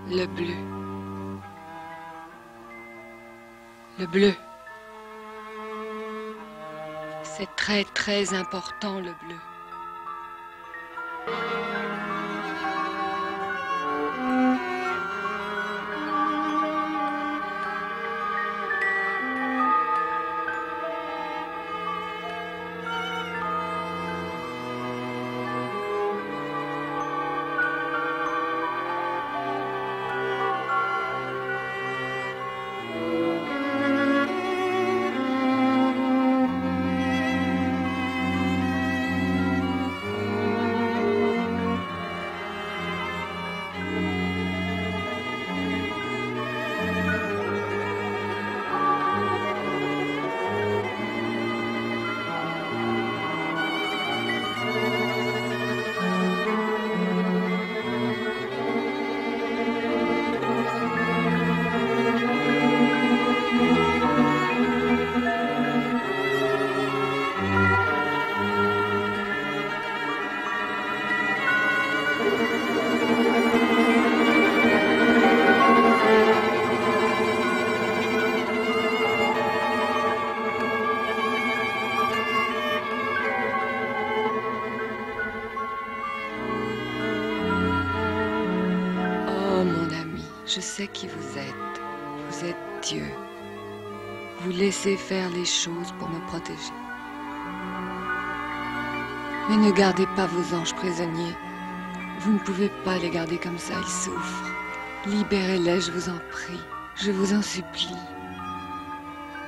Le bleu. Le bleu. C'est très très important, le bleu. Oh mon ami, je sais qui vous êtes. Vous êtes Dieu. Vous laissez faire les choses pour me protéger. Mais ne gardez pas vos anges prisonniers. Vous ne pouvez pas les garder comme ça, ils souffrent. Libérez-les, je vous en prie. Je vous en supplie.